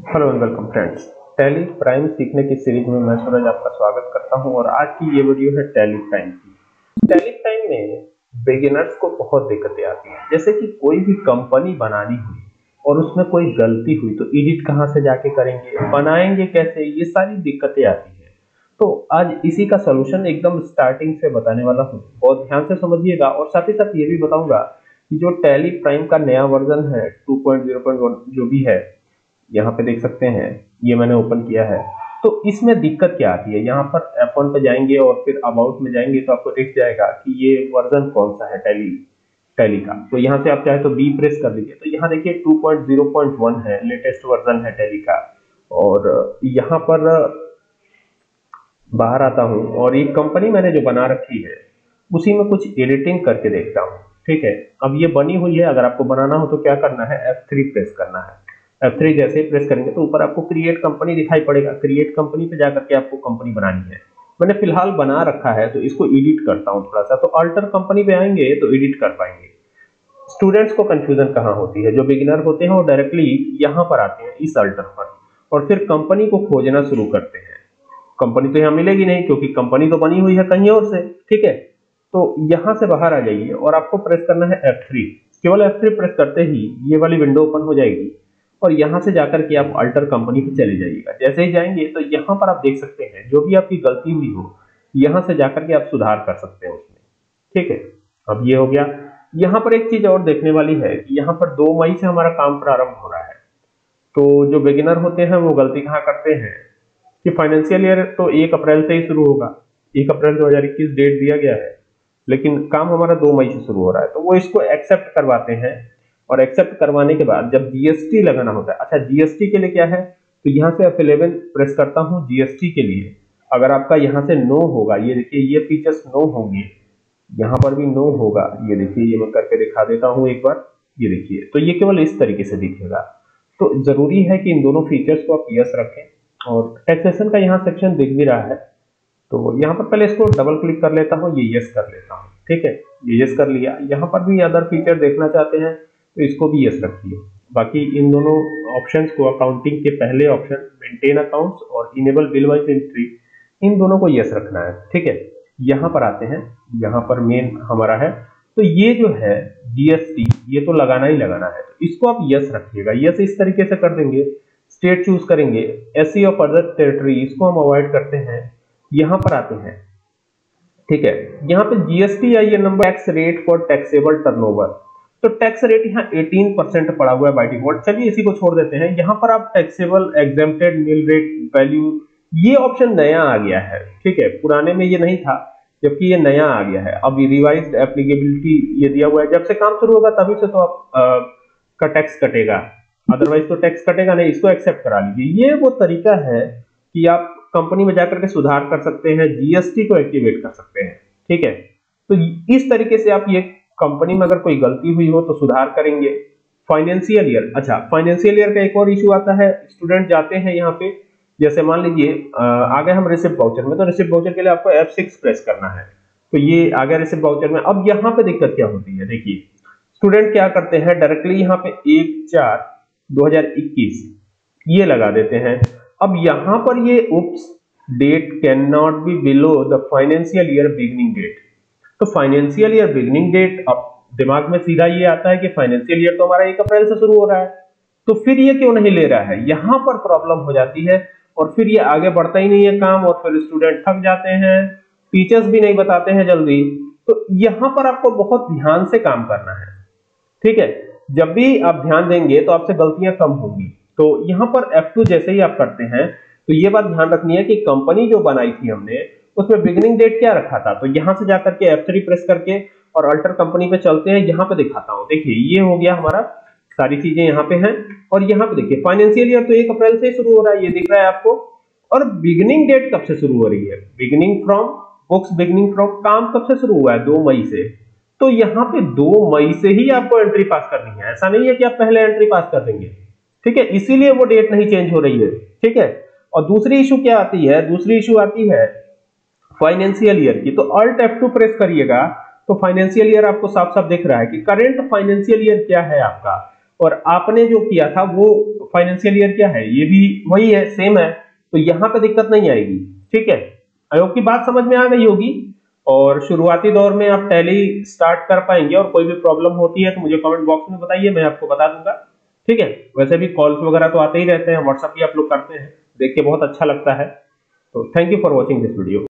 Hello and welcome friends. Tally Prime सीखने की series में मैं सूरज आपका स्वागत करता हूं और आज की ये वीडियो है टैली प्राइम की। टैली प्राइम में बिगिनर्स को बहुत दिक्कतें आती हैं, जैसे कि कोई भी कंपनी बनानी हुई और उसमें कोई गलती हुई तो एडिट कहां से जाके करेंगे, बनाएंगे कैसे, ये सारी दिक्कतें आती हैं। तो आज इसी का सॉल्यूशन एकदम स्टार्टिंग से बताने वाला हूँ, बहुत ध्यान से समझिएगा। और साथ ही साथ ये भी बताऊंगा कि जो टैली प्राइम का नया वर्जन है 2.0.1 जो भी है, यहाँ पे देख सकते हैं, ये मैंने ओपन किया है। तो इसमें दिक्कत क्या आती है, यहाँ पर F1 पे जाएंगे और फिर अबाउट में जाएंगे तो आपको दिख जाएगा कि ये वर्जन कौन सा है टैली टैली का। तो यहाँ से आप चाहे तो बी प्रेस कर लीजिए, तो यहाँ देखिए 2.0.1 है, लेटेस्ट वर्जन है टैली का। और यहाँ पर बाहर आता हूँ और ये कंपनी मैंने जो बना रखी है उसी में कुछ एडिटिंग करके देखता हूँ। ठीक है, अब ये बनी हुई है, अगर आपको बनाना हो तो क्या करना है, F3 प्रेस करना है। F3 जैसे ही प्रेस करेंगे तो ऊपर आपको क्रिएट कंपनी दिखाई पड़ेगा। क्रिएट कंपनी पे जाकर के आपको कंपनी बनानी है। मैंने फिलहाल बना रखा है तो इसको एडिट करता हूँ थोड़ा सा। तो अल्टर कंपनी पे आएंगे तो एडिट कर पाएंगे। स्टूडेंट्स को कंफ्यूजन कहाँ होती है, जो बिगिनर होते हैं वो डायरेक्टली यहाँ पर आते हैं इस अल्टर पर और फिर कंपनी को खोजना शुरू करते हैं। कंपनी तो यहाँ मिलेगी नहीं क्योंकि कंपनी तो बनी हुई है कहीं और से। ठीक है, तो यहां से बाहर आ जाइए और आपको प्रेस करना है F3। केवल F3 प्रेस करते ही ये वाली विंडो ओपन हो जाएगी और यहां से जाकर के आप अल्टर कंपनी पे चले जाइएगा। जैसे ही जाएंगे तो यहां पर आप देख सकते हैं जो भी आपकी गलती हुई हो यहां से जाकर के आप सुधार कर सकते हैं उसमें। ठीक है, अब ये हो गया। यहाँ पर एक चीज और देखने वाली है कि यहाँ पर 2 मई से हमारा काम प्रारंभ हो रहा है। तो जो बिगिनर होते हैं वो गलती कहाँ करते हैं कि फाइनेंशियल ईयर तो 1 अप्रैल से ही शुरू होगा। 1 अप्रैल 2021 डेट दिया गया है, लेकिन काम हमारा 2 मई से शुरू हो रहा है। तो वो इसको एक्सेप्ट करवाते हैं और एक्सेप्ट करवाने के बाद जब जीएसटी लगाना होता है, अच्छा जीएसटी के लिए क्या है, तो यहाँ से F11 प्रेस करता हूँ जीएसटी के लिए। अगर आपका यहाँ से नो होगा, ये देखिए ये फीचर्स नो होंगे, यहाँ पर भी नो होगा। ये देखिए, ये मैं करके दिखा देता हूँ एक बार। ये देखिए, तो ये केवल इस तरीके से दिखेगा। तो जरूरी है कि इन दोनों फीचर्स को आप यस रखें। और टैक्सेशन का यहाँ सेक्शन दिख भी रहा है, तो यहाँ पर पहले इसको डबल क्लिक कर लेता हूँ, ये यस कर लेता हूँ। ठीक है, ये यस कर लिया। यहाँ पर भी अदर फीचर देखना चाहते हैं तो इसको भी यस रखिए। बाकी इन दोनों ऑप्शंस को, अकाउंटिंग के पहले ऑप्शन मेंटेन अकाउंट्स और इनेबल बिल वाइज एंट्री, इन दोनों को यस रखना है। ठीक है, यहाँ पर आते हैं, यहाँ पर मेन हमारा है। तो ये जो है जीएसटी, ये तो लगाना ही लगाना है, तो इसको आप यस रखिएगा। यस इस तरीके से कर देंगे। स्टेट चूज करेंगे, एससी ऑफ अदर टेरिटरी, इसको हम अवॉइड करते हैं। यहां पर आते हैं। ठीक है, यहाँ पे GST I number, tax rate for taxable turnover. तो टैक्स रेट यहाँ 18% पड़ा हुआ है बाय डिफॉल्ट। चलिए इसी को छोड़ देते हैं। यहाँ पर आप taxable, exempted, nil rate, value, ये ऑप्शन नया आ गया है। ठीक है, पुराने में ये नहीं था, जबकि ये नया आ गया है। अब रिवाइज्ड एप्लीकेबिलिटी ये दिया हुआ है। जब से काम शुरू होगा तभी से तो आप का टैक्स कटेगा, अदरवाइज तो टैक्स कटेगा नहीं। इसको एक्सेप्ट करा लीजिए। ये वो तरीका है कि आप कंपनी में जाकर के सुधार कर सकते हैं, जीएसटी को एक्टिवेट कर सकते हैं। ठीक है, तो इस तरीके से आप ये कंपनी में अगर कोई गलती हुई हो तो सुधार करेंगे। फाइनेंशियल ईयर, अच्छा फाइनेंशियल ईयर का एक और इशू आता है। स्टूडेंट जाते हैं यहाँ पे, जैसे मान लीजिए आ गए हम रिसिप्ट वाउचर में, तो रिसिप्ट वाउचर के लिए आपको F6 प्रेस करना है। तो ये आ गया रिसिप्ट वाउचर में। अब यहाँ पे दिक्कत क्या होती है, देखिए स्टूडेंट क्या करते हैं, डायरेक्टली यहाँ पे 1/4/2021 ये लगा देते हैं। अब यहां पर ये oops, date can not be below the financial year beginning date. तो फाइनेंशियल ईयर बिगिनिंग डेट, अब दिमाग में सीधा ये आता है कि फाइनेंशियल ईयर तो हमारा 1 अप्रैल से शुरू हो रहा है, तो फिर ये क्यों नहीं ले रहा है। यहां पर प्रॉब्लम हो जाती है और फिर ये आगे बढ़ता ही नहीं है काम, और फिर स्टूडेंट थक जाते हैं, टीचर्स भी नहीं बताते हैं जल्दी। तो यहां पर आपको बहुत ध्यान से काम करना है। ठीक है, जब भी आप ध्यान देंगे तो आपसे गलतियां कम होंगी। तो यहां पर F2 जैसे ही आप करते हैं तो ये बात ध्यान रखनी है कि कंपनी जो बनाई थी हमने उसमें बिगिनिंग डेट क्या रखा था। तो यहां से जाकर के F3 प्रेस करके और अल्टर कंपनी पे चलते हैं। यहां पे दिखाता हूं, देखिए ये हो गया हमारा, सारी चीजें यहाँ पे हैं। और यहाँ पे देखिए फाइनेंशियल ईयर तो 1 अप्रैल से ही शुरू हो रहा है, ये दिख रहा है आपको। और बिगिनिंग डेट कब से शुरू हो रही है, beginning from books, beginning from काम कब से शुरू हुआ है, 2 मई से। तो यहाँ पे 2 मई से ही आपको एंट्री पास करनी है, ऐसा नहीं है कि आप पहले एंट्री पास कर देंगे। ठीक है, इसीलिए वो डेट नहीं चेंज हो रही है। ठीक है, और दूसरी इशू क्या आती है, दूसरी इशू आती है फाइनेंशियल ईयर की। तो अल्ट F2 प्रेस करिएगा तो फाइनेंशियल ईयर आपको साफ साफ दिख रहा है कि करंट फाइनेंशियल ईयर क्या है आपका, और आपने जो किया था वो फाइनेंशियल ईयर क्या है, ये भी वही है, सेम है, तो यहाँ पे दिक्कत नहीं आएगी। ठीक है, आई होप की बात समझ में आ गई होगी। और शुरुआती दौर में आप टैली स्टार्ट कर पाएंगे, और कोई भी प्रॉब्लम होती है तो मुझे कमेंट बॉक्स में बताइए, मैं आपको बता दूंगा। ठीक है, वैसे भी कॉल्स वगैरह तो आते ही रहते हैं, व्हाट्सएप भी आप लोग करते हैं, देख के बहुत अच्छा लगता है। तो thank you for watching this video.